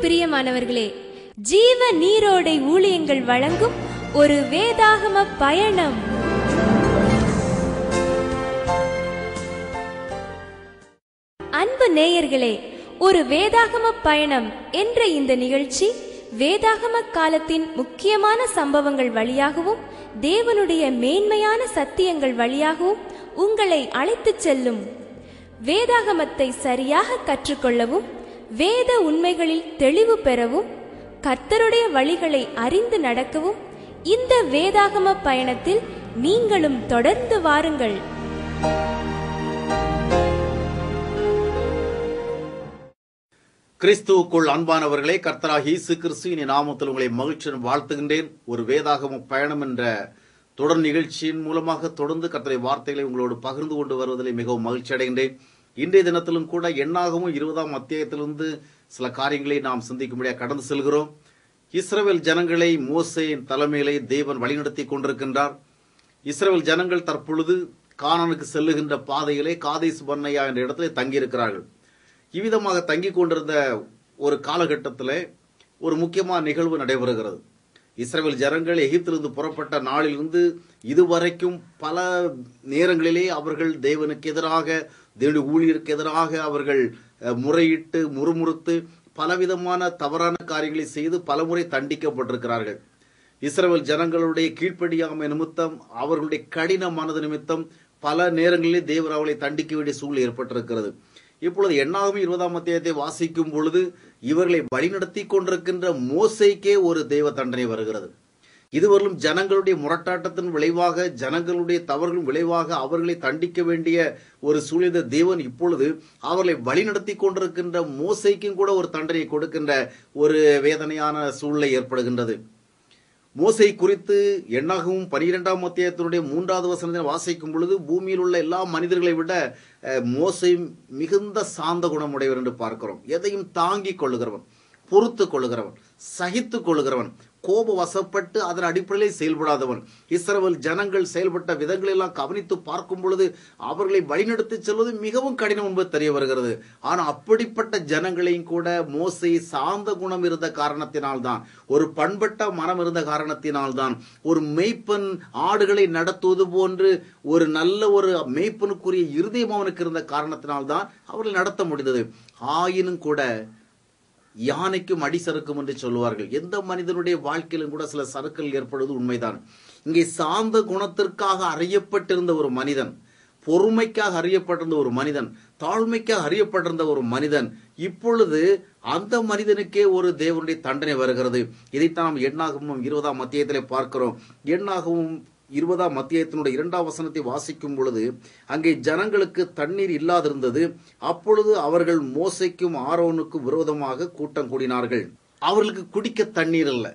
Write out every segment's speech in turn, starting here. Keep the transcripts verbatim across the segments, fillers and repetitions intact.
பிரியமானவர்களே, ஜீவ நீரோடை ஊழியங்கள் வழங்கும் ஒரு வேதாகம பயணம். அன்பு நேயர்களே, ஒரு வேதாகம பயணம் என்ற இந்த நிகழ்ச்சி வேதாகம காலத்தின் முக்கியமான சம்பவங்கள் வழியாகவும் தேவனுடைய மேன்மையான சத்தியங்கள் வழியாகவும் உங்களை அழைத்துச் செல்லும். வேதாகமத்தை சரியாக கற்றுக்கொள்ளவும், வேத உண்மைகளில் தெளிவு பெறவும், கர்த்தருடைய வழிகளை அறிந்து நடக்கவும் இந்த வேதாகம பயணத்தில் நீங்களும் தொடர்ந்து வாருங்கள். கிறிஸ்துவுக்குள் அன்பானவர்களே, கர்த்தராகிய இயேசு கிறிஸ்துவின் நாமத்தில் உங்களை மகிழ்ச்சியுடன் வாழ்த்துகின்றேன். ஒரு வேதாகம பயணம் என்ற தொடர் நிகழ்ச்சியின் மூலமாக தொடர்ந்து கர்த்தருடைய வார்த்தைகளை உங்களோடு பகிர்ந்து கொண்டு வருவதில் மிகவும் மகிழ்ச்சி அடைகின்றேன். இன்றைய தினத்திலும் கூட எண்ணாகமும் இருபதாம் அத்தியாயத்திலிருந்து சில காரியங்களை நாம் சிந்திக்கும்படியாக கடந்து செல்கிறோம். இஸ்ரவேல் ஜனங்களை மோசேயின் தலைமையிலே தேவன் வழிநடத்தி கொண்டிருக்கின்றார். இஸ்ரவேல் ஜனங்கள் தற்பொழுது கானானுக்கு செல்லுகின்ற பாதையிலே காதேஸ் பர்னேயா என்ற இடத்திலே தங்கியிருக்கிறார்கள். இவ்விதமாக தங்கி கொண்டிருந்த ஒரு காலகட்டத்தில் ஒரு முக்கியமான நிகழ்வு நடைபெறுகிறது. இஸ்ரவேல் ஜனங்கள் எகிப்திலிருந்து புறப்பட்ட நாளிலிருந்து இதுவரைக்கும் பல நேரங்களிலே அவர்கள் தேவனுக்கு எதிராக, தேவனுடைய ஊழியருக்கு எதிராக அவர்கள் முறையிட்டு முறுமுறுத்து பலவிதமான தவறான காரியங்களை செய்து பலமுறை தண்டிக்கப்பட்டிருக்கிறார்கள். இஸ்ரவேல் ஜனங்களுடைய கீழ்ப்படியாமை நிமித்தம், அவர்களுடைய கடின மனது நிமித்தம் பல நேரங்களிலே தேவன் அவர்களை தண்டிக்க வேண்டிய சூழ்நிலை ஏற்பட்டிருக்கிறது. இப்பொழுது எண்ணாகமம் இருபதாம் அத்தியாயத்தை வாசிக்கும் பொழுது இவர்களை வழிநடத்தி கொண்டிருக்கின்ற மோசேக்கே ஒரு தேவ தண்டனை வருகிறது. இதுவரையிலும் ஜனங்களுடைய முரட்டாட்டத்தின் விளைவாக, ஜனங்களுடைய தவறுகளின் விளைவாக அவர்களை தண்டிக்க வேண்டிய ஒரு சூழ்நிலை தேவன் இப்பொழுது அவர்களை வழிநடத்தி கொண்டிருக்கின்ற மோசேக்கும் கூட ஒரு தண்டனை கொடுக்கின்ற ஒரு வேதனையான சூழ்நிலை ஏற்படுகின்றது. மோசே குறித்து எண்ணாகமும் பனிரெண்டாம் அத்தியாயத்தினுடைய மூன்றாவது வசனத்தில் வாசிக்கும் பொழுது பூமியில் உள்ள எல்லா மனிதர்களை விட மோசே மிகுந்த சாந்த குணமுடையவர் என்று பார்க்கிறோம். எதையும் தாங்கிக் கொள்ளுகிறவன், பொறுத்து கொள்ளுகிறவன், சகித்து கொள்ளுகிறவன், கோப வசப்பட்டு அதன் அடிப்படையில் செயல்படாதவன். இஸ்ரவேல் ஜனங்கள் செயல்பட்ட விதங்களை எல்லாம் கவனித்து பார்க்கும் பொழுது அவர்களை வழிநடத்தி செல்வது மிகவும் கடினம் என்பது தெரிய வருகிறது. ஆனால் அப்படிப்பட்ட ஜனங்களையும் கூட மோசே சாந்த குணம் இருந்த காரணத்தினால்தான், ஒரு பண்பட்ட மனம் இருந்த காரணத்தினால்தான், ஒரு மெய்ப்பன் ஆடுகளை நடத்துவது போன்று ஒரு நல்ல ஒரு மெய்ப்பனுக்குரிய இருதயம் அவனுக்கு இருந்த காரணத்தினால்தான் அவர்களை நடத்த முடிந்தது. ஆயினும் கூட யானைக்கும் அடி சறுக்கும் என்று சொல்லுவார்கள். எந்த மனிதனுடைய வாழ்க்கையிலும் கூட சில சறுக்கல் ஏற்படுவது உண்மைதான். இங்கே சாந்த குணத்திற்காக அறியப்பட்டிருந்த ஒரு மனிதன், பொறுமைக்காக அறியப்பட்டிருந்த ஒரு மனிதன், தாழ்மைக்காக அறியப்பட்டிருந்த ஒரு மனிதன், இப்பொழுது அந்த மனிதனுக்கே ஒரு தேவனுடைய தண்டனை வருகிறது. இதைத்தான் நாம் எண்ணாகமும் இருபதாம் அத்தியாயத்திலே பார்க்கிறோம். எண்ணாகமும் இருபதாம் அத்தியாயத்தினுடைய இரண்டாம் வசனத்தை வாசிக்கும் பொழுது அங்கே ஜனங்களுக்கு தண்ணீர் இல்லாதிருந்தது. அப்பொழுது அவர்கள் மோசேக்கும் ஆரோனுக்கும் விரோதமாக கூட்டம் கூடினார்கள். அவர்களுக்கு குடிக்க தண்ணீர் இல்லை.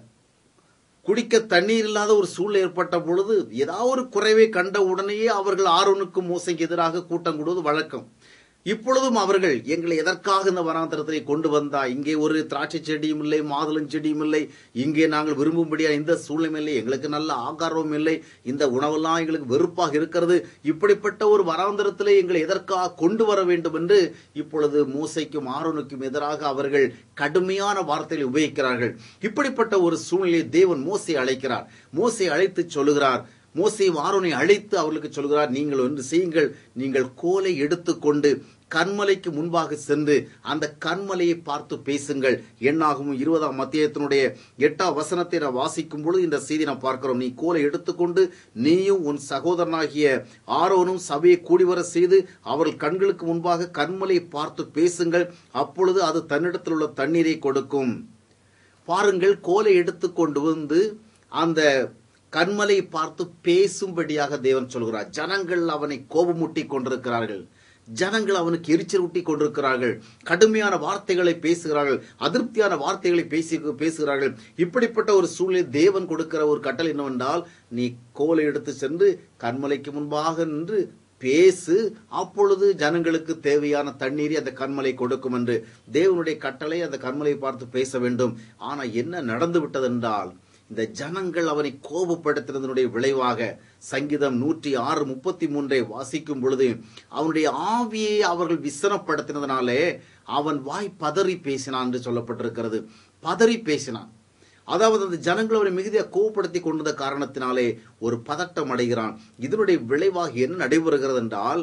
குடிக்க தண்ணீர் இல்லாத ஒரு சூழ்நிலை ஏற்பட்ட பொழுது ஏதாவது ஒரு குறைவை கண்ட உடனேயே அவர்கள் ஆரோனுக்கும் மோசேக்கு எதிராக கூட்டம் கூடுவது வழக்கம். இப்பொழுதும் அவர்கள், எங்களை எதற்காக இந்த வனாந்தரத்தை கொண்டு வந்தா? இங்கே ஒரு திராட்சை செடியும் இல்லை, மாதுளம் செடியும் இல்லை, இங்கே நாங்கள் விரும்பும்படியா இந்த சூழ்நிலை இல்லை, எங்களுக்கு நல்ல ஆகாரமும் இல்லை, இந்த உணவெல்லாம் எங்களுக்கு வெறுப்பாக இருக்கிறது, இப்படிப்பட்ட ஒரு வனாந்தரத்திலே எங்களை எதற்காக கொண்டு வர வேண்டும் என்று இப்பொழுது மோசேக்கும் ஆரோனுக்கும் எதிராக அவர்கள் கடுமையான வார்த்தைகளை உபயோகிக்கிறார்கள். இப்படிப்பட்ட ஒரு சூழ்நிலையை தேவன் மோசே அழைக்கிறார். மோசே அழைத்து சொல்லுகிறார், மோசே ஆரோனை அழைத்து அவர்களுக்கு சொல்கிறார், நீங்கள் ஒன்று செய்யுங்கள், நீங்கள் கோலை எடுத்துக்கொண்டு கன்மலைக்கு முன்பாக சென்று அந்த கன்மலையை பார்த்து பேசுங்கள். எண்ணாகமும் இருபதாம் அத்தியாயத்தினுடைய எட்டாம் வசனத்தை நான் வாசிக்கும் பொழுது இந்த செய்தி நான் பார்க்கிறோம். நீ கோலை எடுத்துக்கொண்டு நீயும் உன் சகோதரனாகிய ஆரோனும் சபையை கூடிவர செய்து அவர்கள் கண்களுக்கு முன்பாக கன்மலையை பார்த்து பேசுங்கள், அப்பொழுது அது தன்னிடத்தில் உள்ள தண்ணீரை கொடுக்கும். பாருங்கள், கோலை எடுத்துக்கொண்டு வந்து அந்த கன்மலை பார்த்து பேசும்படியாக தேவன் சொல்கிறார். ஜனங்கள் அவனை கோபமூட்டி கொண்டிருக்கிறார்கள், ஜனங்கள் அவனுக்கு எரிச்சல் ஊட்டி கொண்டிருக்கிறார்கள், கடுமையான வார்த்தைகளை பேசுகிறார்கள், அதிருப்தியான வார்த்தைகளை பேசி பேசுகிறார்கள். இப்படிப்பட்ட ஒரு சூழ்நிலை தேவன் கொடுக்கிற ஒரு கட்டளை என்னவென்றால், நீ கோலை எடுத்து சென்று கன்மலைக்கு முன்பாக நின்று பேசு, அப்பொழுது ஜனங்களுக்கு தேவையான தண்ணீரை அந்த கன்மலை கொடுக்கும் என்று தேவனுடைய கட்டளை. அந்த கன்மலை பார்த்து பேச வேண்டும். ஆனா என்ன நடந்து விட்டது என்றால், இந்த ஜனங்கள் அவனை கோபப்படுத்தினதனுடைய விளைவாக சங்கீதம் நூற்றி ஆறு முப்பத்தி மூன்றை வாசிக்கும் பொழுது அவனுடைய ஆவியை அவர்கள் விசனப்படுத்தினதுனாலே அவன் வாய் பதறி பேசினான் என்று சொல்லப்பட்டிருக்கிறது. பதறி பேசினான். அதாவது அந்த ஜனங்கள் அவரை மிகுதியாக கோபப்படுத்தி கொண்டத காரணத்தினாலே ஒரு பதட்டம் அடைகிறான். இதனுடைய விளைவாக என்ன நடைபெறுகிறது என்றால்,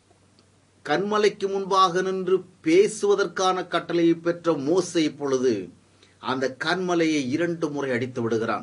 கன்மலைக்கு முன்பாக நின்று பேசுவதற்கான கட்டளையை பெற்ற மோசே இப்பொழுது அந்த கன்மலையை இரண்டு முறை அடித்து விடுகிறான்.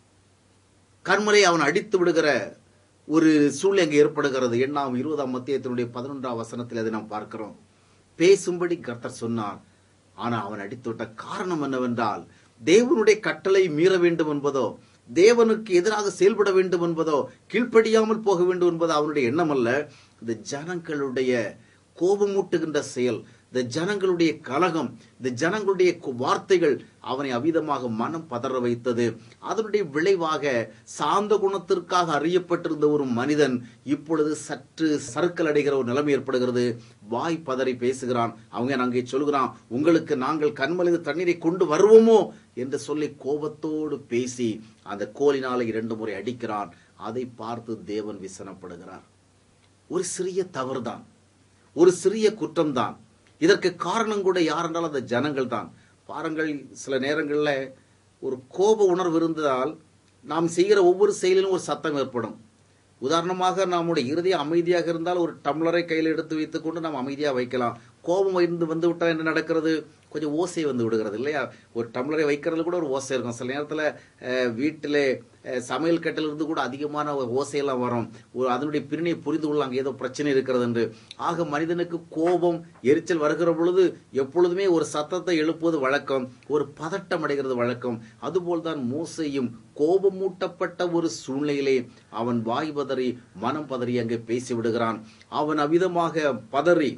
கன்மலையை அவன் அடித்து விடுகிற ஒரு சூழ்நிலை அங்கே ஏற்படுகிறது. எண்ணாம் இருபதாம் அத்தியாயத்தினுடைய பதினொன்றாம் வசனத்தில் அதை நாம் பார்க்கிறோம். பேசும்படி கர்த்தர் சொன்னார். ஆனால் அவன் அடித்து விட்ட காரணம் என்னவென்றால், தேவனுடைய கட்டளை மீற வேண்டும் என்பதோ, தேவனுக்கு எதிராக செயல்பட வேண்டும் என்பதோ, கீழ்ப்படியாமல் போக வேண்டும் என்பதோ அவனுடைய எண்ணம் அல்ல. இந்த ஜனங்களுடைய கோபமூட்டுகின்ற செயல், இந்த ஜனங்களுடைய கலகம், இந்த ஜனங்களுடைய வார்த்தைகள் அவனை அவிதமாக மனம் பதற வைத்தது. அதனுடைய விளைவாக சாந்த குணத்திற்காக அறியப்பட்டிருந்த ஒரு மனிதன் இப்பொழுது சற்று சறுக்கல் அடைகிற ஒரு நிலைமை ஏற்படுகிறது. வாய் பதறி பேசுகிறான். அவங்க அங்கே சொல்கிறான், உங்களுக்கு நாங்கள் கண்மலிந்து தண்ணீரை கொண்டு வருவோமோ என்று சொல்லி கோபத்தோடு பேசி அந்த கோலினால இரண்டு முறை அடிக்கிறான். அதை பார்த்து தேவன் விசனப்படுகிறார். ஒரு சிறிய தவறுதான், ஒரு சிறிய குற்றம்தான். இதற்கு காரணம் கூட யார் என்றால் அந்த ஜனங்கள் தான். பாருங்கள், சில நேரங்களில் ஒரு கோப உணர்வு இருந்தால் நாம் செய்கிற ஒவ்வொரு செயலிலும் ஒரு சத்தம் ஏற்படும். உதாரணமாக, நம்முடைய இருதயம் அமைதியாக இருந்தால் ஒரு டம்ளரை கையில் எடுத்து வைத்துக்கொண்டு நாம் அமைதியாக வைக்கலாம். கோபம் இருந்து வந்து விட்டால் என்ன நடக்கிறது? கொஞ்சம் ஓசை வந்து விடுகிறது இல்லையா? ஒரு டம்ளரை வைக்கிறது கூட ஒரு ஓசை இருக்கும். சில நேரத்தில் வீட்டில் சமையல் கட்டிலிருந்து கூட அதிகமான ஓசையெல்லாம் வரும். ஒரு அதனுடைய பின்னணியை புரிந்து கொள்ள அங்கே ஏதோ பிரச்சனை இருக்கிறது என்று. ஆக மனிதனுக்கு கோபம், எரிச்சல் வருகிற பொழுது எப்பொழுதுமே ஒரு சத்தத்தை எழுப்புவது வழக்கம், ஒரு பதட்டம் அடைகிறது வழக்கம். அதுபோல்தான் மோசேயும் கோபமூட்டப்பட்ட ஒரு சூழ்நிலையிலே அவன் வாய் பதறி மனம் பதறி அங்கே பேசி விடுகிறான். அவன் அவ்விதமாக பதறி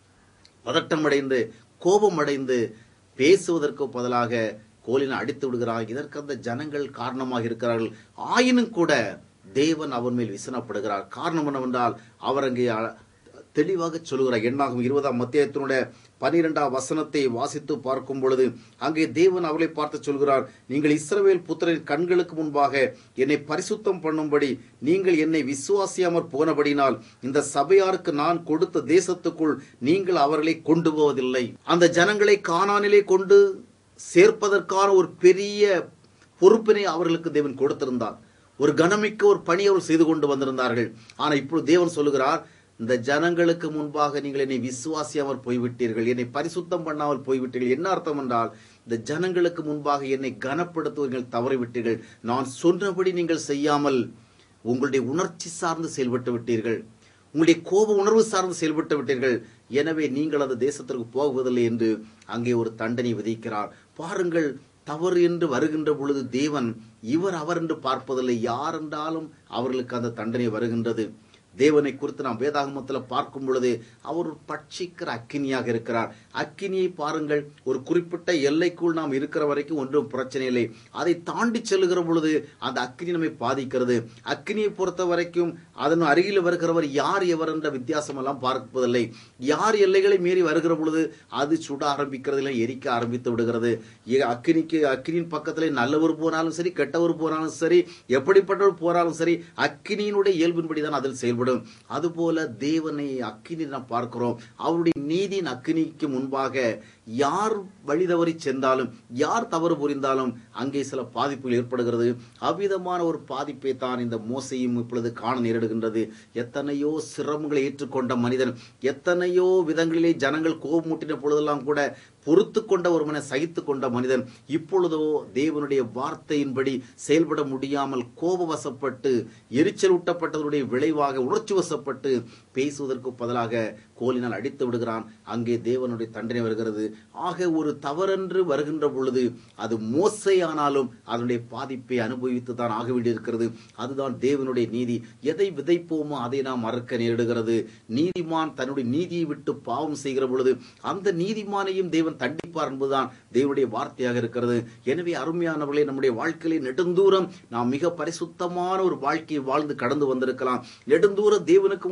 பதட்டம் அடைந்து கோபம் அடைந்து பேசுவதற்கு பதிலாக கோலினை அடித்து விடுகிறார். இதற்கு அந்த ஜனங்கள் காரணமாக இருக்கிறார்கள். ஆயினும் கூட தேவன் அவன் மேல் விசனப்படுகிறார். காரணம் என்னவென்றால், அவர் அங்கே தெளிவாக சொல்லுகிறார். எண்ணாகும் இருபதாம் அத்தியாயத்தினுடைய பனிரெண்டாம் வசனத்தை வாசித்து பார்க்கும் பொழுது அங்கே தேவன் அவளை பார்த்து சொல்கிறார், நீங்கள் இஸ்ரவேல் புத்திரரின் கண்களுக்கு முன்பாக என்னை பரிசுத்தம் பண்ணும்படி நீங்கள் என்னை விசுவாசியாமற் போனபடினால் இந்த சபையாருக்கு நான் கொடுத்த தேசத்துக்குள் நீங்கள் அவர்களை கொண்டு போவதில்லை. அந்த ஜனங்களை கானானிலே கொண்டு சேர்ப்பதற்கான ஒரு பெரிய பொறுப்பினை அவர்களுக்கு தேவன் கொடுத்திருந்தார். ஒரு கனமிக்க ஒரு பணி அவர்கள் செய்து கொண்டு வந்திருந்தார்கள். ஆனால் இப்பொழுது தேவன் சொல்லுகிறார், இந்த ஜனங்களுக்கு முன்பாக நீங்கள் என்னை விசுவாசியாமல் போய்விட்டீர்கள், என்னை பரிசுத்தம் பண்ணாமல் போய்விட்டீர்கள். என்ன அர்த்தம் என்றால், இந்த ஜனங்களுக்கு முன்பாக என்னை கனப்படுத்துவீர்கள் தவறிவிட்டீர்கள். நான் சொன்னபடி நீங்கள் செய்யாமல் உங்களுடைய உணர்ச்சி சார்ந்து செயல்பட்டு விட்டீர்கள், உங்களுடைய கோப உணர்வு சார்ந்து செயல்பட்டு விட்டீர்கள். எனவே நீங்கள் அந்த தேசத்திற்கு போவதில்லை என்று அங்கே ஒரு தண்டனை விதிக்கிறார். பாருங்கள், தவறு என்று வருகின்ற பொழுது தேவன் இவர் அவர் என்று பார்ப்பதில்லை. யார் என்றாலும் அவர்களுக்கு அந்த தண்டனை வருகின்றது. தேவனை குறித்து நாம் வேதாகமத்தில் பார்க்கும் பொழுது அவர் ஒரு பட்சிக்கிற அக்கினியாக இருக்கிறார். அக்கினியை பாருங்கள், ஒரு குறிப்பிட்ட எல்லைக்குள் நாம் இருக்கிற வரைக்கும் ஒன்றும் பிரச்சனை இல்லை. அதை தாண்டி செல்லுகிற பொழுது அந்த அக்கினி நம்மை பாதிக்கிறது. அக்கினியை பொறுத்த வரைக்கும் அதன் அருகில் வருகிறவர் யார் எவர் என்ற வித்தியாசம் எல்லாம் பார்ப்பதில்லை. யார் எல்லைகளை மீறி வருகிற பொழுது அது சுட ஆரம்பிக்கிறதுல எரிக்க ஆரம்பித்து விடுகிறது. அக்கினிக்கு அக்கினியின் பக்கத்தில் நல்லவர் போனாலும் சரி, கெட்டவர் போனாலும் சரி, எப்படிப்பட்டவர் போனாலும் சரி, அக்கினியினுடைய இயல்பின்படி தான் அதில் செயல்படும். அதுபோல தேவனை அக்கினி நாம் பார்க்கிறோம். அவருடைய நீதியின் அக்கினிக்கு முன்பாக யார் வழி தவறி சென்றாலும், யார் தவறு புரிந்தாலும் அங்கே சில பாதிப்புகள் ஏற்படுகிறது. அவ்விதமான ஒரு பாதிப்பை தான் இந்த மோசையும் இப்பொழுது காண நேரிடுகின்றது. எத்தனையோ சிரமங்களை ஏற்றுக்கொண்ட மனிதன், எத்தனையோ விதங்களிலே ஜனங்கள் கோபமூட்டின பொழுதெல்லாம் கூட பொறுத்து கொண்ட ஒரு மனிதன், சகித்து கொண்ட மனிதன், இப்பொழுதோ தேவனுடைய வார்த்தையின்படி செயல்பட முடியாமல் கோபவசப்பட்டு எரிச்சல் ஊட்டப்பட்டதனுடைய விளைவாக உணர்ச்சி வசப்பட்டு பேசுவதற்கு பதிலாக கோலினால் அடித்து விடுகிறான். அங்கே தேவனுடைய தண்டனை வருகிறது. ஆக ஒரு தவறென்று வருகின்ற பொழுது அது மோசை ஆனாலும் அதனுடைய பாதிப்பை அனுபவித்து தான் ஆக வேண்டியிருக்கிறது. அதுதான் தேவனுடைய நீதி. எதை விதைப்போமோ அதை நாம் மறக்க நேரிடுகிறது. நீதிமான் தன்னுடைய நீதியை விட்டு பாவம் செய்கிற பொழுது அந்த நீதிமானையும் தேவன் தண்டிப்பார் என்பதுதான் தேவனுடைய வார்த்தையாக இருக்கிறது. எனவே அருமையானவர்களே, நம்முடைய வாழ்க்கையிலே நெடுந்தூரம் நாம் மிக பரிசுத்தமான ஒரு வாழ்க்கையை வாழ்ந்து கடந்து வந்திருக்கலாம். நெடுந்தூரம் தேவனுக்கு முன்பாக உண்மை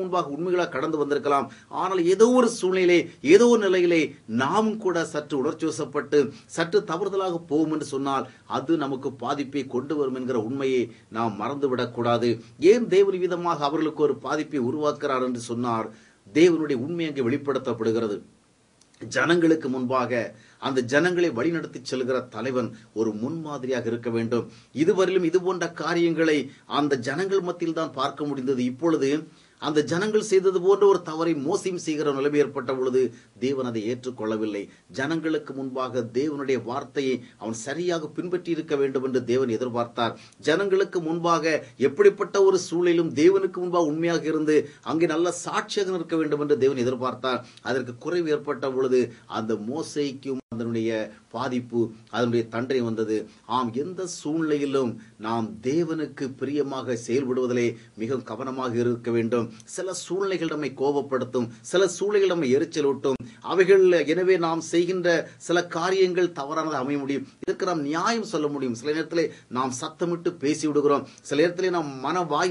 உண்மைகளாக கடந்து வந்திருக்கலாம். ஆனால் ஏதோ ஒரு சூழ்நிலை, ஏதோ ஒரு நிலையிலே நாமும் கூட சற்று உணர்ச்சி வசப்பட்டு சற்று தவறுதலாக போகும் என்று சொன்னால் அது நமக்கு பாதிப்பை கொண்டு வரும் என்கிற உண்மையை நாம் மறந்துவிடக் கூடாது. ஏன் தேவன் விதமாக அவர்களுக்கு ஒரு பாதிப்பை உருவாக்குறார் என்று சொன்னார், தேவனுடைய உண்மை அங்கே வெளிப்படுத்தப்படுகிறது. ஜனங்களுக்கு முன்பாக அந்த ஜனங்களை வழிநடத்தி செல்கிற தலைவன் ஒரு முன்மாதிரியாக இருக்க வேண்டும். இதுவரையிலும் இது போன்ற காரியங்களை அந்த ஜனங்கள் மத்தியில் தான் பார்க்க முடிந்தது. இப்பொழுது அந்த ஜனங்கள் செய்தது போன்ற ஒரு தவறை மோசையும் செய்கிற நிலைமை ஏற்பட்ட பொழுது தேவன் அதை ஏற்றுக்கொள்ளவில்லை. ஜனங்களுக்கு முன்பாக தேவனுடைய வார்த்தையை அவன் சரியாக பின்பற்றி இருக்க வேண்டும் என்று தேவன் எதிர்பார்த்தார். ஜனங்களுக்கு முன்பாக எப்படிப்பட்ட ஒரு சூழலிலும் தேவனுக்கு முன்பாக உண்மையாக இருந்து அங்கே நல்ல சாட்சியாக இருக்க வேண்டும் என்று தேவன் எதிர்பார்த்தார். அதற்கு குறைவு ஏற்பட்ட பொழுது அந்த மோசைக்கும் அதனுடைய பாதிப்பு, அதனுடைய தண்டனை வந்தது. ஆம், எந்த சூழ்நிலையிலும் நாம் தேவனுக்கு பிரியமாக செயல்படுவதிலே மிக கவனமாக இருக்க வேண்டும். சில சூழ்நிலைகள் நம்மை கோபப்படுத்தும், சில சூழ்நிலைகள் நம்மை எரிச்சலூட்டும். அவைகள் எனவே நாம் செய்கின்ற சில காரியங்கள் தவறானதாக அமைய முடியும். இதற்கு நாம் நியாயம் சொல்ல முடியும். சில நேரத்திலே நாம் சத்தமிட்டு பேசி விடுகிறோம். சில நேரத்திலே நாம் மன வாய்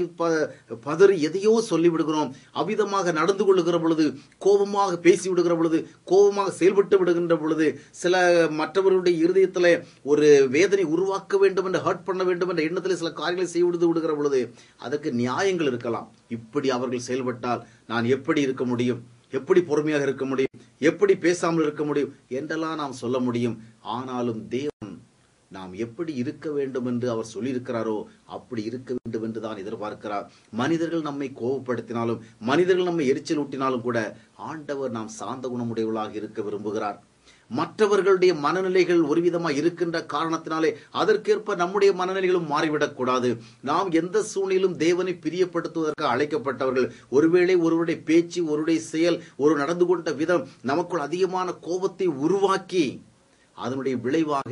பதறி எதையோ சொல்லி விடுகிறோம். அவிதமாக நடந்து கொள்ளுகிற பொழுது, கோபமாக பேசி விடுகிற பொழுது, கோபமாக செயல்பட்டு விடுகின்ற பொழுது, சில மற்றவர்களுடைய இருதயத்தில் ஒரு வேதனை உருவாக்க வேண்டும் என்று, ஹர்ட் பண்ண வேண்டும் என்ற எண்ணத்தில் சில காரியங்களை செய்து விடுகிற பொழுது அதற்கு நியாயங்கள் இருக்கலாம். இப்படி அவர்கள் செயல்பட்டால் நான் எப்படி இருக்க முடியும், எப்படி பொறுமையாக இருக்க முடியும், எப்படி பேசாமல் இருக்க முடியும் என்றெல்லாம் நாம் சொல்ல முடியும். ஆனாலும் தேவன் நாம் எப்படி இருக்க வேண்டும் என்று அவர் சொல்லியிருக்கிறாரோ அப்படி இருக்க வேண்டும் என்று தான் எதிர்பார்க்கிறார். மனிதர்கள் நம்மை கோபப்படுத்தினாலும், மனிதர்கள் நம்மை எரிச்சல் ஊட்டினாலும் கூட ஆண்டவர் நாம் சாந்த குணமுடையவர்களாக இருக்க விரும்புகிறார். மற்றவர்களுடைய மனநிலைகள் ஒரு விதமாக இருக்கின்ற காரணத்தினாலே அதற்கேற்ப நம்முடைய மனநிலைகளும் மாறிவிடக் கூடாது. நாம் எந்த சூழ்நிலும் தேவனை பிரியப்படுத்துவதற்கு அழைக்கப்பட்டவர்கள். ஒருவேளை ஒருவருடைய பேச்சு, ஒருவருடைய செயல், ஒரு நடந்து கொண்ட விதம் நமக்குள் அதிகமான கோபத்தை உருவாக்கி அதனுடைய விளைவாக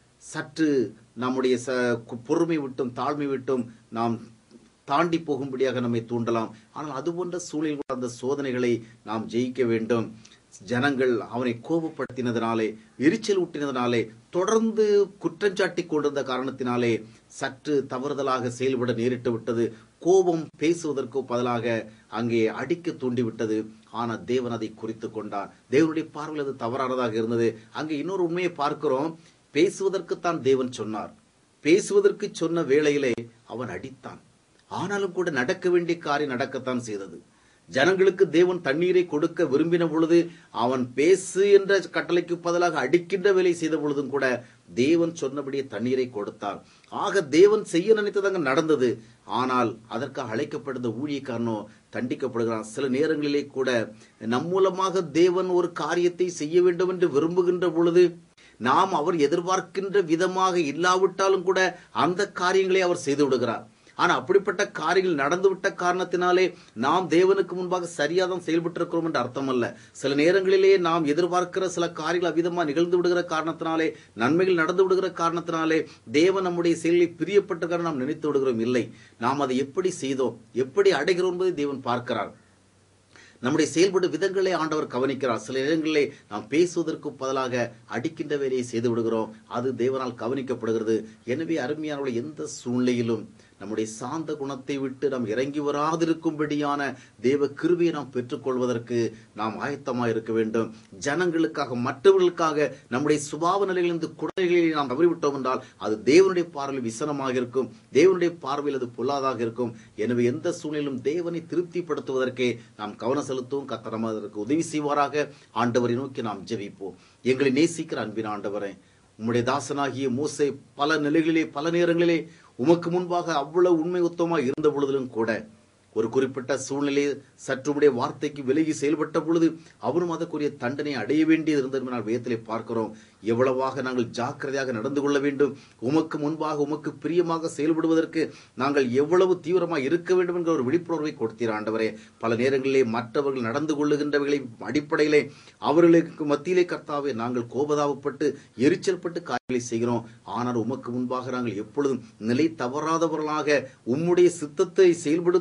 சற்று நம்முடைய பொறுமை விட்டும் தாழ்மை விட்டும் நாம் தாண்டி போகும்படியாக நம்மை தூண்டலாம். ஆனால் அது போன்ற சூழலில் அந்த சோதனைகளை நாம் ஜெயிக்க வேண்டும். ஜனங்கள் அவனை கோபப்படுத்தினதினாலே, எரிச்சல் ஊட்டினதினாலே, தொடர்ந்து குற்றஞ்சாட்டி கொண்டிருந்த காரணத்தினாலே சற்று தவறுதலாக செயல்பட நேரிட்டு விட்டது. கோபம் பேசுவதற்கு பதிலாக அங்கே அடிக்க தூண்டிவிட்டது. ஆனால் தேவன் அதை குறித்து கொண்டார். தேவனுடைய பார்வையில் அது தவறானதாக இருந்தது. அங்கே இன்னொரு உண்மையை பார்க்கிறோம். பேசுவதற்குத்தான் தேவன் சொன்னார். பேசுவதற்கு சொன்ன வேளையிலே அவன் அடித்தான். ஆனாலும் கூட நடக்க வேண்டிய காரியம் நடக்கத்தான் செய்தது. ஜனங்களுக்கு தேவன் தண்ணீரை கொடுக்க விரும்பின பொழுது அவன் பேசு என்ற கட்டளைக்கு பதிலாக அடிக்கின்ற வேலை செய்த பொழுதும் கூட தேவன் சொன்னபடியே தண்ணீரை கொடுத்தார். ஆக தேவன் செய்ய நினைத்தது அங்க நடந்தது. ஆனால் அதற்காக அழைக்கப்படுத்த ஊழியக்காரனோ தண்டிக்கப்படுகிறான். சில நேரங்களிலே கூட நம் மூலமாக தேவன் ஒரு காரியத்தை செய்ய வேண்டும் என்று விரும்புகின்ற பொழுது நாம் அவர் எதிர்பார்க்கின்ற விதமாக இல்லாவிட்டாலும் கூட அந்த காரியங்களை அவர் செய்து விடுகிறார். ஆனா அப்படிப்பட்ட காரியங்கள் நடந்துவிட்ட காரணத்தினாலே நாம் தேவனுக்கு முன்பாக சரியாதான் செயல்பட்டு இருக்கிறோம் என்று அர்த்தம் அல்ல. சில நேரங்களிலே நாம் எதிர்பார்க்கிற சில காரியங்கள் அவிதமா நிகழ்ந்து விடுகிற காரணத்தினாலே, நன்மைகள் நடந்து விடுகிற காரணத்தினாலே தேவன் நம்முடைய செயலை பிரியப்பட்டிருக்கிற நாம் நினைத்து விடுகிறோம். இல்லை, நாம் அதை எப்படி செய்தோம், எப்படி அடைகிறோம் என்பதை தேவன் பார்க்கிறார். நம்முடைய செயல்படும் விதங்களை ஆண்டவர் கவனிக்கிறார். சில நேரங்களிலே நாம் பேசுவதற்கு பதிலாக அடிக்கின்ற வேலையை செய்து விடுகிறோம். அது தேவனால் கவனிக்கப்படுகிறது. எனவே அருமையானவர்கள், எந்த சூழ்நிலையிலும் நம்முடைய சாந்த குணத்தை விட்டு நாம் இறங்கி வராதிருக்கும்படியான தேவ கிருபையை நாம் பெற்றுக்கொள்வதற்கு நாம் ஆயத்தமாக இருக்க வேண்டும். ஜனங்களுக்காக, மற்றவர்களுக்காக நம்முடைய சுபாவ நிலையிலிருந்து குறைகளை நாம் தவறிவிட்டோம் என்றால் அது தேவனுடைய பார்வையில் விசனமாக இருக்கும், தேவனுடைய பார்வையில் அது பொல்லாதாக இருக்கும். எனவே எந்த சூழ்நிலையிலும் தேவனை திருப்திப்படுத்துவதற்கே நாம் கவனம் செலுத்துவோம். கர்த்தர் நமக்கு உதவி செய்வாராக. ஆண்டவரை நோக்கி நாம் ஜெபிப்போம். எங்களை நேசிக்கிற அன்பின் ஆண்டவரே, உம்முடைய தாசனாகிய மோசே பல நிலைகளிலே, பல நேரங்களிலே உமக்கு முன்பாக அவ்வளவு உண்மை உத்தமாக இருந்த பொழுதிலும் கூட ஒரு குறிப்பிட்ட சூழ்நிலையை சற்றுடைய வார்த்தைக்கு விலகி செயல்பட்ட பொழுது அவரும் அதற்குரிய தண்டனை அடைய வேண்டியது இருந்தது நான் வேதத்திலே பார்க்கிறோம். எவ்வளவாக நாங்கள் ஜாக்கிரதையாக நடந்து கொள்ள வேண்டும், உமக்கு முன்பாக உமக்கு பிரியமாக செயல்படுவதற்கு நாங்கள் எவ்வளவு தீவிரமாக இருக்க வேண்டும் என்ற ஒரு விழிப்புணர்வை கொடுத்தீர் ஆண்டவரே. பல நேரங்களிலே மற்றவர்கள் நடந்து கொள்ளுகின்றவைகளை அடிப்படையிலே அவர்களுக்கு மத்தியிலே கர்த்தாவே நாங்கள் கோபதாபப்பட்டு எரிச்சல் பட்டு காரியங்களை செய்கிறோம். ஆனால் உமக்கு முன்பாக நாங்கள் எப்பொழுதும் நிலை தவறாதவர்களாக உம்முடைய சித்தத்தை செயல்படுத்துவதிலே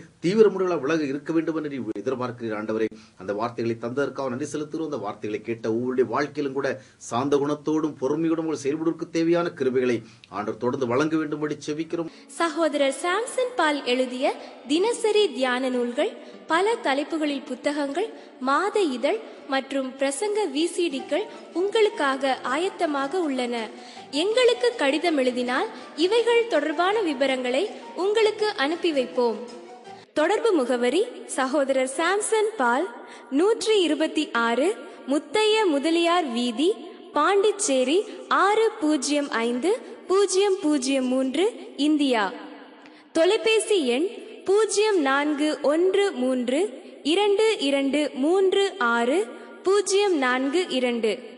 தீவிர முடிவுள்ள விலக இருக்க வேண்டும் என்று நீ எதிர்பார்க்கிறீர் ஆண்டவரே. அந்த வார்த்தைகளை தந்ததற்காக நன்றி செலுத்துகிறோம். அந்த வார்த்தைகளை கேட்ட ஒவ்வொருடைய வாழ்க்கையிலும் கூட சாந்த குணத்தோடும் பொறுமையோடும் செயல்படுவதற்கு தேவையான கிருபைகளை ஆண்டவர் தொடர்ந்து வழங்க வேண்டும்படி செபிக்கிறோம். சகோதரர் சாம்சன் பால் எழுதிய தினசரி தியான நூல்கள், பல தலைப்புகளில் புத்தகங்கள், மாத இதழ் மற்றும் பிரசங்க விசிடிக்கள் உங்களுக்காக ஆயத்தமாக உள்ளன. எங்களுக்கு கடிதம் எழுதினால் இவைகள் தொடர்பான விவரங்களை உங்களுக்கு அனுப்பி வைப்போம். தொடர்பு முகவரி: சகோதரர் சாம்சன் பால், நூற்றி இருபத்தி ஆறு முத்தைய முதலியார் வீதி, பாண்டிச்சேரி ஆறு பூஜ்ஜியம் ஐந்து பூஜ்ஜியம் பூஜ்ஜியம் மூன்று, இந்தியா. தொலைபேசி எண் பூஜ்ஜியம் நான்கு ஒன்று மூன்று இரண்டு இரண்டு மூன்று ஆறு பூஜ்ஜியம் நான்கு இரண்டு.